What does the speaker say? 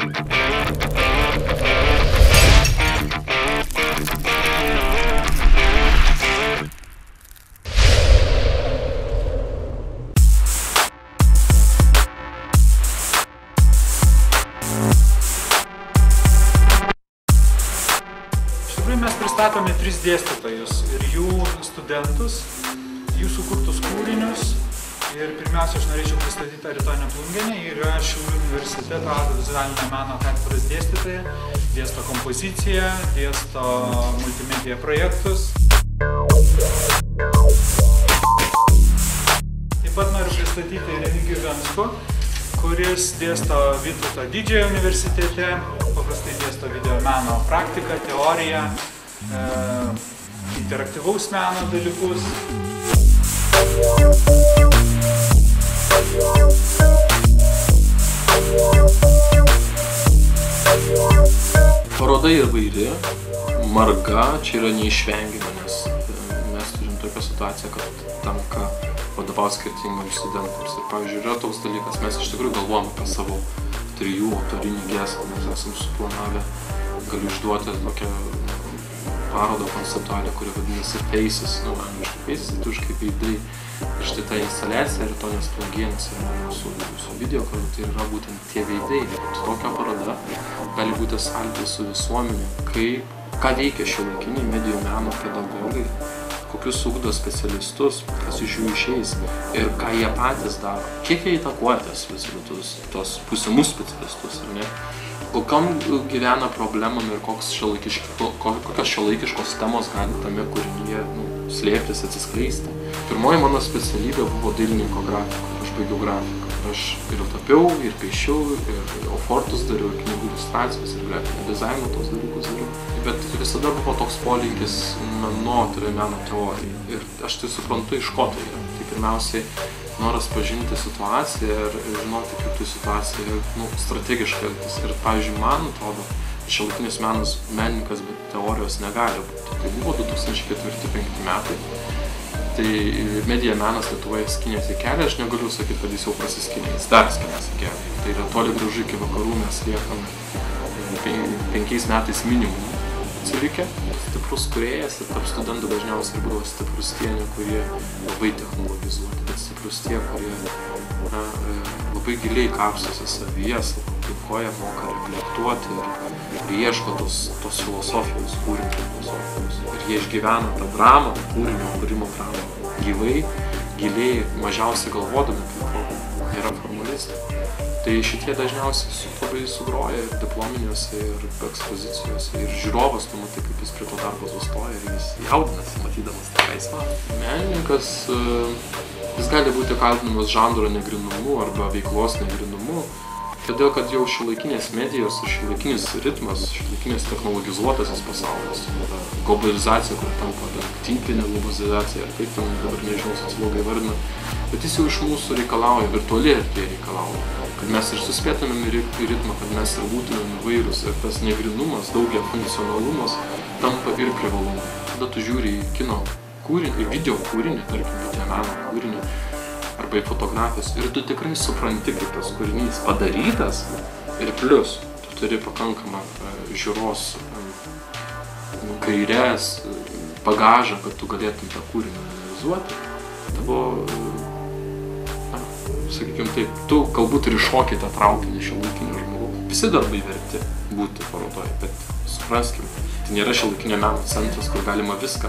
Mes pristatome 3 dėstytojus ir jų studentus, jų sukurtus kūrinius. Ir pirmiausia, aš norėčiau pristatyti Aritonę Plungienę. Ji yra Šiaulių universiteto audiovizualinio meno katedros dėstytoja, dėsto kompoziciją, dėsto multimedia projektus. Taip pat noriu pristatyti Remigijų Venskų, kuris dėsto Vytauto Didžiojo universitete, paprastai dėsto video meno praktiką, teoriją, interaktyvaus meno dalykus. Paroda įvairi, marga, čia yra neišvengiama, nes mes turim tokią situaciją, kad tenka vadovauti skirtingams studentams. Ir pavyzdžiui, yra toks dalykas, mes iš tikrųjų galvojame apie savo 3 autorinį giesmę, mes esam suplanavę, galiu išduoti tokią parodą konceptualią, kuri vadinasi Faces, angliškai Faces, lietuviškai veidai. Ir štai ta instaliacija Aritonės Plungienės yra mūsų video, kur tai yra būtent tie veidai. Tokia paroda gali būti sąlytis su visuomenė, ką veikia šiuolaikiniai medijų meno pedagogai, kokius ugdo specialistus, kas iš jų išeis ir ką jie patys daro, kiek jie įtakuoja tos būsimus specialistus, ar ne? Kokiom gyvena problemam ir kokios šiuolaikiškos temos gali tame kūrinyje slėptis, atsiskleisti. Pirmoji mano specialybė buvo dailininko grafika. Aš baigiau grafiką. Aš ir tapiau, ir piešiau, ir ofortus dariau, ir knygų iliustracijos, ir grafinio dizaino tos dalykus dariau. Bet visada buvo toks polinkis meno teorijai. Ir aš tai suprantu, iš ko tai yra. Tai pirmiausiai noras pažinti situaciją ir žinoti, kaip tai situacija strategiškai elgtis. Ir, pavyzdžiui, man atrodo, šiuolaikinis menininkas be teorijos negali būti. Tai buvo 2004-2005 metai. Tai medija menas Lietuvoje skynėsi kelią, aš negaliu sakyti, kad jis jau prasiskynė, jis dar skynėsi kelią. Tai yra toli gražu iki vakarų mes liekame 5 metais minimum atsilikę. Stiprus kūrėjas ir tarp studentų dažniausiai būdavo stiprus tie, kurie labai technologizuoti, bet stiprus tie, kurie labai giliai kapstosi savyje, savo aplinkoje, moka reflektuoti ir ieško tos filosofijos, kūrinio filosofijos. Ir jie išgyvena tą dramą, kūrinio kūrimo dramą gyvai, giliai, mažiausiai galvodami, kaip nėra formalistai. Tai šitie dažniausiai labai sugroja ir diplominiuose, ir ekspozicijose, ir žiūrovas, tu matai, kaip jis prie to darbo sustoja ir jis jaudinasi, matydamas tą vaismą. Menininkas, jis gali būti kaltinamas žanro negrynumu arba veiklos negrynumu, todėl kad jau šiuolaikinės medijos ir šiuolaikinis ritmas, šiuolaikinės technologizuotasis pasaulis, globalizacija, kur tampa tinklinė globalizacija, ir kaip ten dabar nežinau sociologai vardina, bet jis jau iš mūsų reikalauja, virtuali erdvė reikalauja, kad mes ir suspėtumėm į ritmą, kad mes ir būtumėm įvairūs, ir tas negrynumas, daugia funkcionalumas tampa ir privalumu. Tada tu žiūri į kino kūrinį, į video kūrinį, tarkim, video meno kūrinį, arba į fotografijas, ir tu tikrai supranti, kaip tas kūrinys padarytas, ir plius, tu turi pakankamą žiūros gaires, bagažą, kad tu galėtum tą kūrinį analizuoti. Tavo, sakykime taip, tu galbūt ir iššoki tą traukinį šiuolaikinio žmogaus. Visi darbai verti būti parodoje, bet supraskim, tai nėra šiuolaikinio meno centras, kur galima viską.